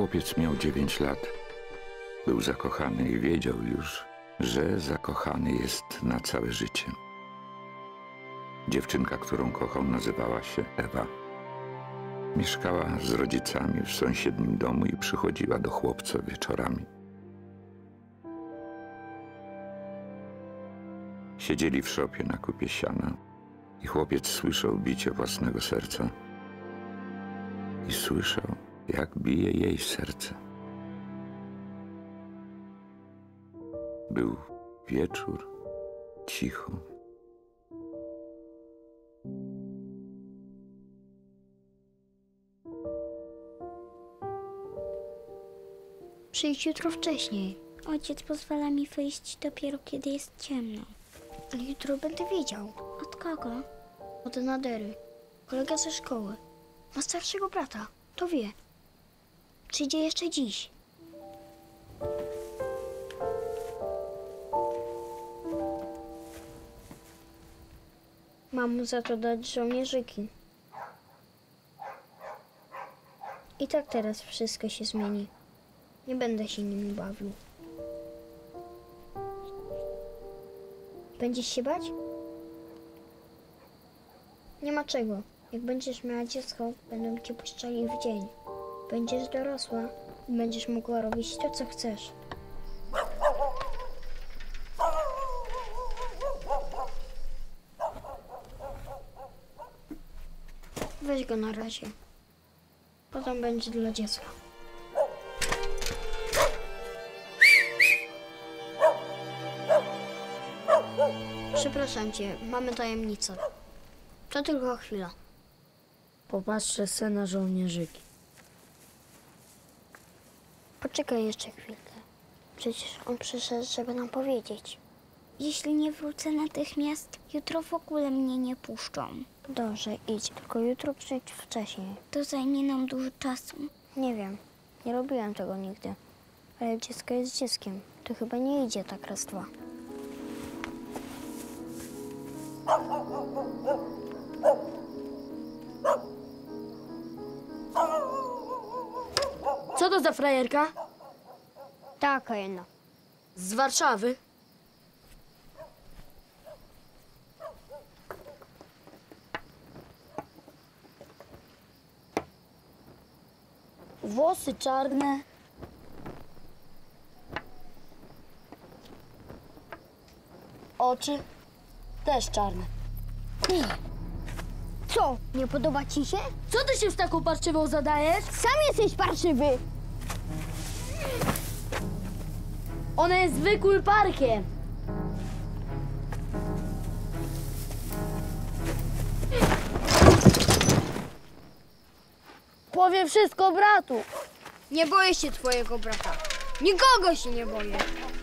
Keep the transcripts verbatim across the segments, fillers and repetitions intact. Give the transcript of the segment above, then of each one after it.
Chłopiec miał dziewięć lat. Był zakochany i wiedział już, że zakochany jest na całe życie. Dziewczynka, którą kochał, nazywała się Ewa. Mieszkała z rodzicami w sąsiednim domu i przychodziła do chłopca wieczorami. Siedzieli w szopie na kupie siana i chłopiec słyszał bicie własnego serca. I słyszał, jak bije jej serce. Był wieczór, cicho. Przyjdź jutro wcześniej. Ojciec pozwala mi wyjść dopiero kiedy jest ciemno. Ale jutro będę wiedział. Od kogo? Od Nadery. Kolega ze szkoły. Ma starszego brata. To wie. Przyjdzie jeszcze dziś. Mam mu za to dać żołnierzyki. I tak teraz wszystko się zmieni. Nie będę się nimi bawił. Będziesz się bać? Nie ma czego. Jak będziesz miała dziecko, będą cię puszczali w dzień. Będziesz dorosła i będziesz mogła robić to, co chcesz. Weź go na razie. Potem będzie dla dziecka. Przepraszam cię, mamy tajemnicę. To tylko chwila. Popatrzę se na żołnierzyki. Poczekaj jeszcze chwilkę. Przecież on przyszedł, żeby nam powiedzieć. Jeśli nie wrócę natychmiast, jutro w ogóle mnie nie puszczą. Dobrze, idź. Tylko jutro przyjdź wcześniej. To zajmie nam dużo czasu. Nie wiem. Nie robiłem tego nigdy. Ale dziecko jest dzieckiem. To chyba nie idzie tak raz, dwa. Co to za frajerka? Taka jedna. Z Warszawy? Włosy czarne. Oczy też czarne. Co? Nie podoba ci się? Co ty się z taką parczywą zadajesz? Sam jesteś parszywy! Ona jest zwykłym parkiem. Powiem wszystko bratu. Nie boję się twojego brata. Nikogo się nie boję.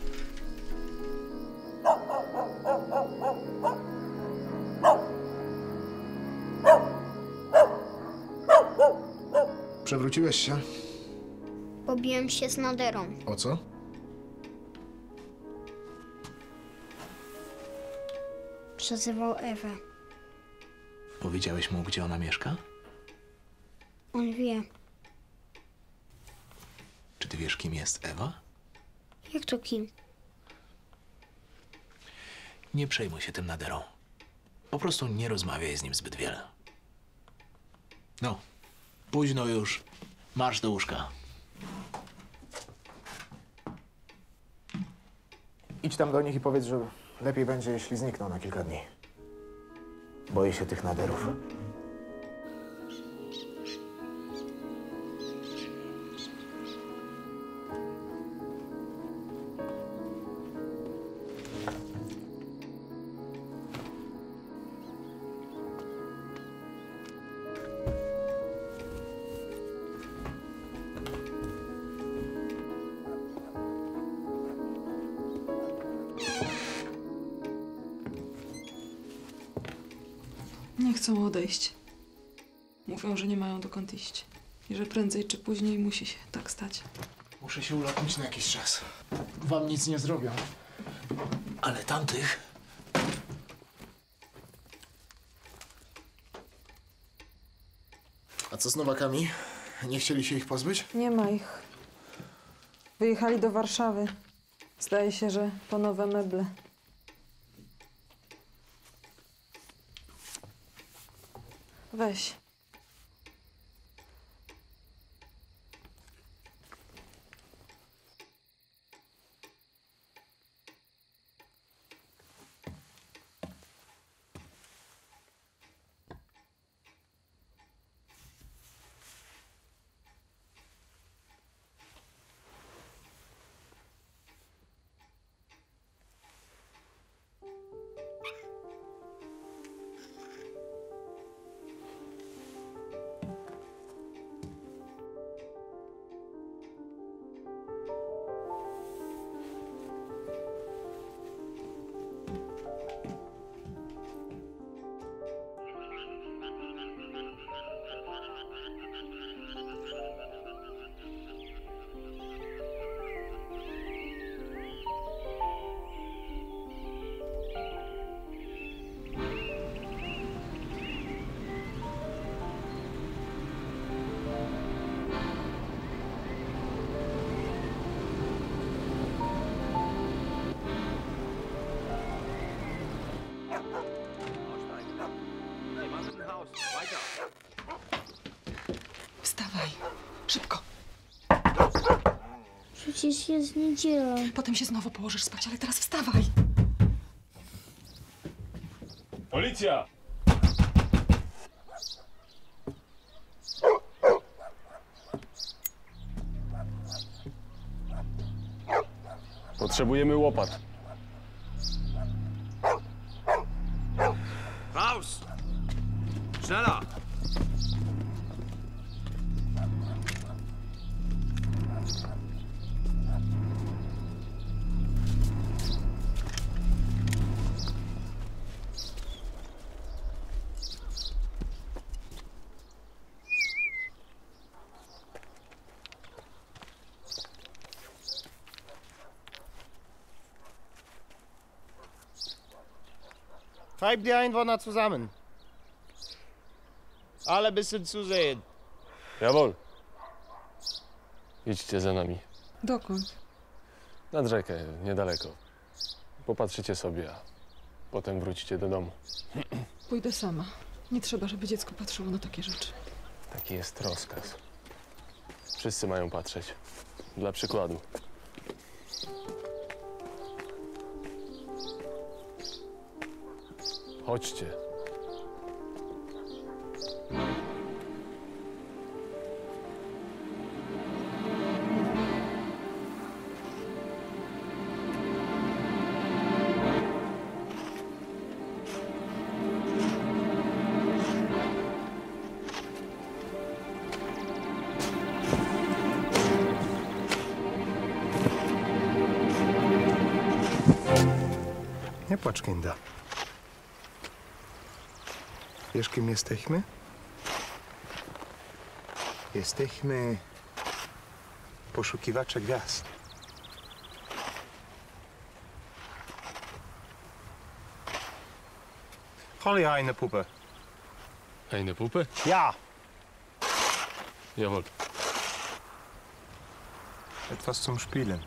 Przewróciłeś się? Pobiłem się z Naderą. O co? Przezywał Ewę. Powiedziałeś mu, gdzie ona mieszka? On wie. Czy ty wiesz, kim jest Ewa? Jak to kim? Nie przejmuj się tym Naderą. Po prostu nie rozmawiaj z nim zbyt wiele. No, późno już. Marsz do łóżka. Idź tam do nich i powiedz, że lepiej będzie, jeśli znikną na kilka dni. Boję się tych Naderów. Nie chcą odejść. Mówią, że nie mają dokąd iść. I że prędzej czy później musi się tak stać. Muszę się ulotnić na jakiś czas. Wam nic nie zrobią. Ale tamtych... A co z Nowakami? Nie chcieli się ich pozbyć? Nie ma ich. Wyjechali do Warszawy. Zdaje się, że po nowe meble. Weź. Wstawaj. Szybko. Przecież jest niedziela. Potem się znowu położysz spać, ale teraz wstawaj. Policja! Potrzebujemy łopat. Raus! Schneller! Treib die Einwohner zusammen. Alle bisschen zusehen. Jawohl. Idźcie za nami. Dokąd? Nad rzekę, niedaleko. Popatrzycie sobie, a potem wrócicie do domu. Pójdę sama. Nie trzeba, żeby dziecko patrzyło na takie rzeczy. Taki jest rozkaz. Wszyscy mają patrzeć. Dla przykładu. Chodźcie. Nie płacz, Kinda. Wiesz, kim jesteśmy? Jesteśmy poszukiwacze gwiazd. Hol je eine Puppe. Eine Puppe? Ja. Jawohl. Etwas zum Spielen.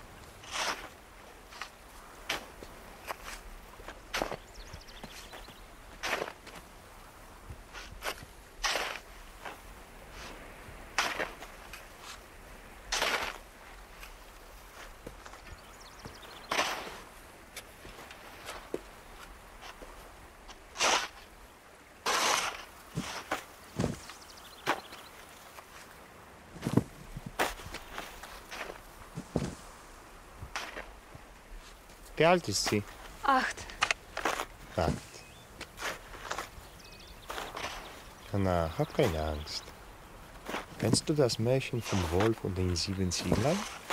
Wie alt ist sie? Acht. Acht. Anna, hab keine Angst. Kennst du das Märchen vom Wolf und den sieben Zieglein?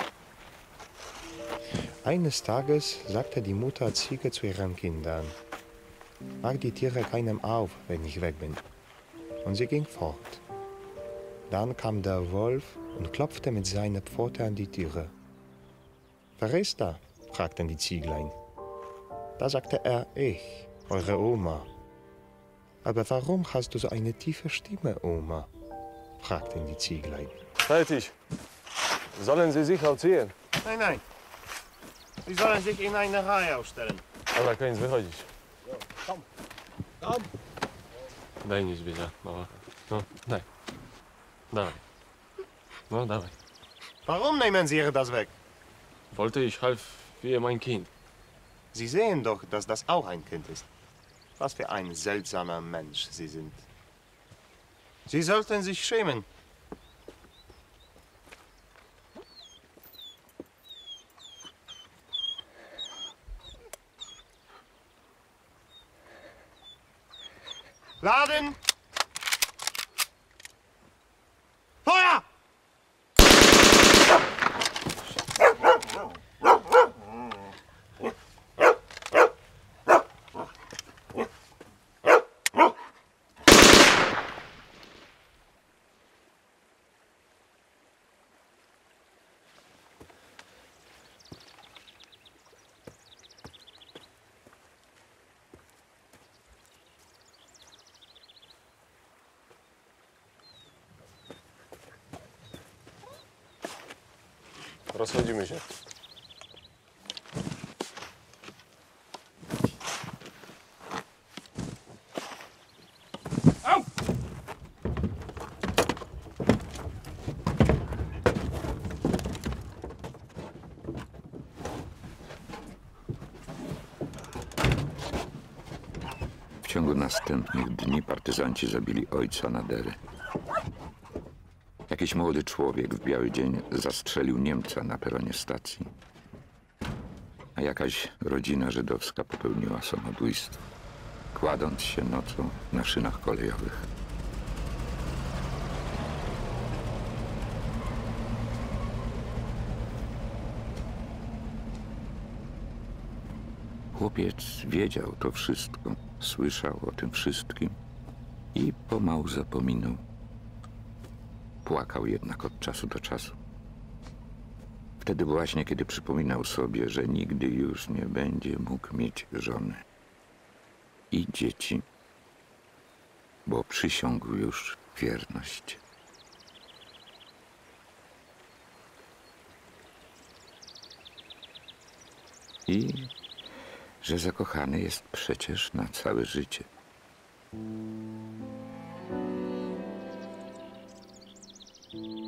Eines Tages sagte die Mutter Ziege zu ihren Kindern: Mach die Tiere keinem auf, wenn ich weg bin. Und sie ging fort. Dann kam der Wolf und klopfte mit seiner Pfote an die Türe. Wer ist da? Fragten die Zieglein. Da sagte er: Ich, eure Oma. Aber warum hast du so eine tiefe Stimme, Oma? Fragten die Zieglein. Fertig. Sollen Sie sich auch ziehen? Nein, nein. Sie sollen sich in eine Reihe aufstellen. Dobra, koniec, wychodzić. Komm. Komm. Daj niedźwiedzia, mała. No, daj. Dawaj. No, dawaj. Warum nehmen Sie ihr das weg? Wollte ich half wie mein Kind. Sie sehen doch, dass das auch ein Kind ist. Was für ein seltsamer Mensch Sie sind. Sie sollten sich schämen. Laden! Feuer! Rozchodzimy się. W ciągu następnych dni partyzanci zabili ojca Nadery. Jakiś młody człowiek w biały dzień zastrzelił Niemca na peronie stacji, a jakaś rodzina żydowska popełniła samobójstwo, kładąc się nocą na szynach kolejowych. Chłopiec wiedział to wszystko, słyszał o tym wszystkim i pomału zapominał. Płakał jednak od czasu do czasu. Wtedy właśnie, kiedy przypominał sobie, że nigdy już nie będzie mógł mieć żony i dzieci, bo przysiągł już wierność. I że zakochany jest przecież na całe życie. Thank you.